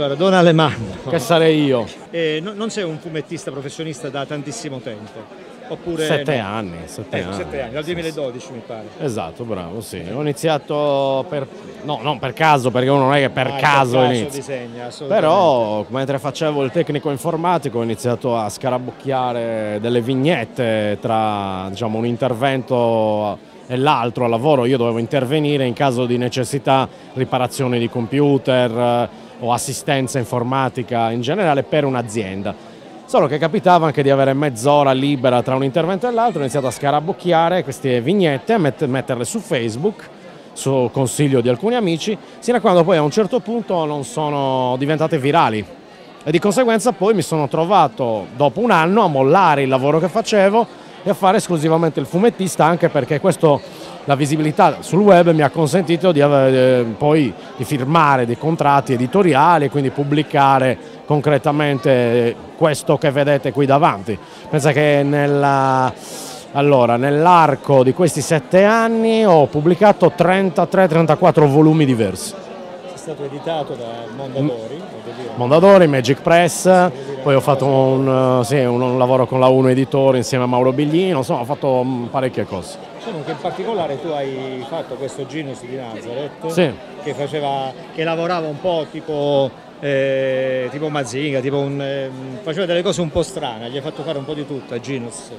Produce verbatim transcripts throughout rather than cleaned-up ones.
Allora, Don Alemanno, che sarei io. Eh, no, non sei un fumettista professionista da tantissimo tempo? Oppure Sette no? anni, sette Eh, anni. sette anni, dal duemiladodici mi pare. Esatto, bravo, sì. Ho iniziato per, no, non per caso, perché uno non è che per Ah, caso per inizia. disegna, assolutamente. Però mentre facevo il tecnico informatico ho iniziato a scarabocchiare delle vignette tra, diciamo, un intervento e l'altro al lavoro. Io dovevo intervenire in caso di necessità, riparazione di computer eh, o assistenza informatica in generale per un'azienda. Solo che capitava anche di avere mezz'ora libera tra un intervento e l'altro, ho iniziato a scarabocchiare queste vignette, a met- metterle su Facebook, su consiglio di alcuni amici, sino a quando poi a un certo punto non sono diventate virali. E di conseguenza poi mi sono trovato, dopo un anno, a mollare il lavoro che facevo e a fare esclusivamente il fumettista, anche perché questo, la visibilità sul web mi ha consentito di avere, poi di firmare dei contratti editoriali e quindi pubblicare concretamente questo che vedete qui davanti. Pensa che nella, allora, nell'arco di questi sette anni ho pubblicato trentatré trentaquattro volumi diversi. È stato editato da Mondadori, Mondadori, Magic Press, poi ho fatto un, sì, un, un lavoro con la Uno Editore insieme a Mauro Biglino, insomma ho fatto parecchie cose. Diciamo che in particolare tu hai fatto questo Genius di Nazareth, sì. che, faceva, che lavorava un po' tipo, eh, tipo Mazinga, tipo un, eh, faceva delle cose un po' strane, gli hai fatto fare un po' di tutto a Genius.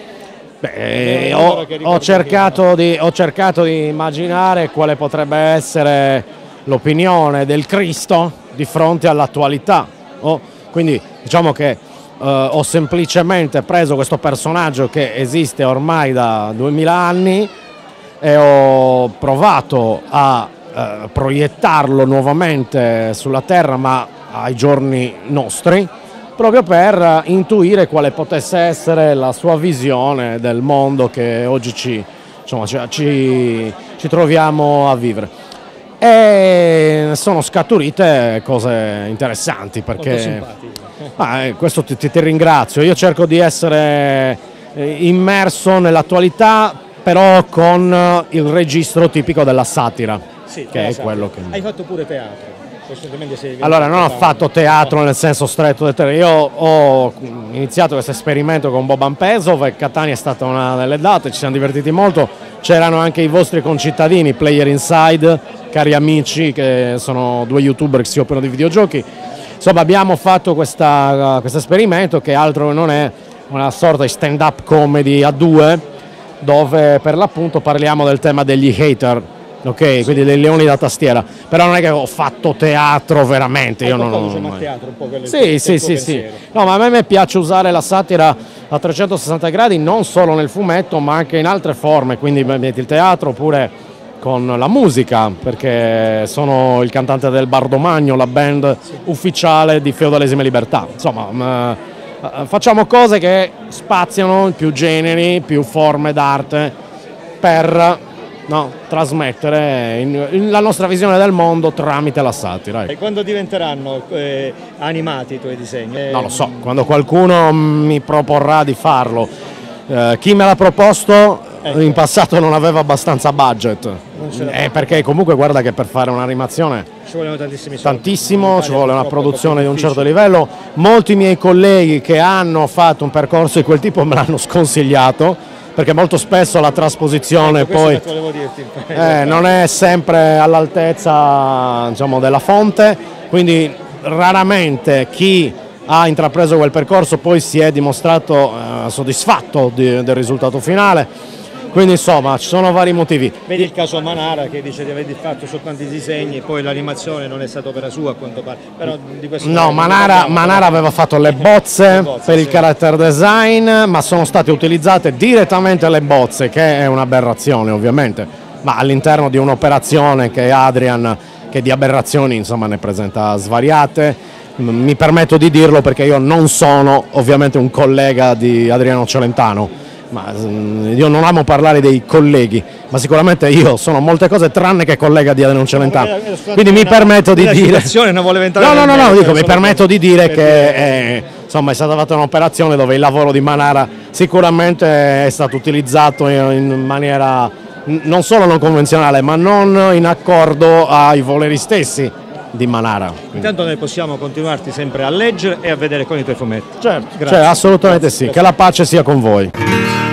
Beh, ho, ho, cercato di, ho cercato di immaginare quale potrebbe essere l'opinione del Cristo di fronte all'attualità. Oh, quindi diciamo che eh, ho semplicemente preso questo personaggio che esiste ormai da duemila anni e ho provato a eh, proiettarlo nuovamente sulla Terra, ma ai giorni nostri, proprio per intuire quale potesse essere la sua visione del mondo che oggi ci, insomma, ci, ci troviamo a vivere. E sono scaturite cose interessanti perché ah, eh, questo ti, ti, ti ringrazio. Io cerco di essere eh, immerso nell'attualità, però con il registro tipico della satira, sì, che è satira. quello che hai fatto pure teatro. Allora, non ho fatto teatro nel senso stretto del termine. Io ho iniziato questo esperimento con Boban Pesov e Catania è stata una delle date, ci siamo divertiti molto. C'erano anche i vostri concittadini, Player Inside, cari amici che sono due youtuber che si occupano di videogiochi. Insomma, abbiamo fatto questo esperimento che altro non è una sorta di stand-up comedy a due, dove per l'appunto parliamo del tema degli hater. Ok, sì, quindi dei leoni da tastiera, però non è che ho fatto teatro veramente. Io non ho mai... teatro, un po' quello sì, sì, sì, sì. No, ma a me piace usare la satira a trecentosessanta gradi, non solo nel fumetto, ma anche in altre forme, quindi metti il teatro oppure con la musica, perché sono il cantante del Bardomagno, la band sì. ufficiale di Feudalesime Libertà. Insomma, eh, facciamo cose che spaziano in più generi, più forme d'arte per no, trasmettere in, in la nostra visione del mondo tramite la satira. E quando diventeranno eh, animati i tuoi disegni? Eh, non lo so, quando qualcuno mi proporrà di farlo. Eh, chi me l'ha proposto ecco. in passato non aveva abbastanza budget, eh, perché comunque guarda che per fare un'animazione ci vogliono tantissimi soldi. Tantissimo, ci vuole una produzione di un certo livello. Molti miei colleghi che hanno fatto un percorso di quel tipo me l'hanno sconsigliato, perché molto spesso la trasposizione ecco, poi dirti, eh, non è sempre all'altezza, diciamo, della fonte, quindi raramente chi ha intrapreso quel percorso poi si è dimostrato eh, soddisfatto di, del risultato finale. Quindi insomma ci sono vari motivi. Vedi il caso Manara che dice di aver fatto soltanto i disegni e poi l'animazione non è stata opera sua a quanto pare. Però di questo no, Manara, Manara aveva fatto le bozze, le bozze per sì. il character design, ma sono state utilizzate direttamente le bozze, che è un'aberrazione ovviamente, ma all'interno di un'operazione che Adrian, che di aberrazioni insomma ne presenta svariate. Mi permetto di dirlo perché io non sono ovviamente un collega di Adriano Celentano. Ma io non amo parlare dei colleghi, ma sicuramente io sono molte cose tranne che collega di Adriano Celentano. Quindi mi permetto di dire. Non volevo entrare no, no, no, no, dico, mi permetto di dire per che eh, insomma è stata fatta un'operazione dove il lavoro di Manara sicuramente è stato utilizzato in maniera non solo non convenzionale, ma non in accordo ai voleri stessi di Manara. Quindi. Intanto noi possiamo continuarti sempre a leggere e a vedere con i tuoi fumetti. Certo, Grazie. cioè, assolutamente Grazie. sì, che la pace sia con voi.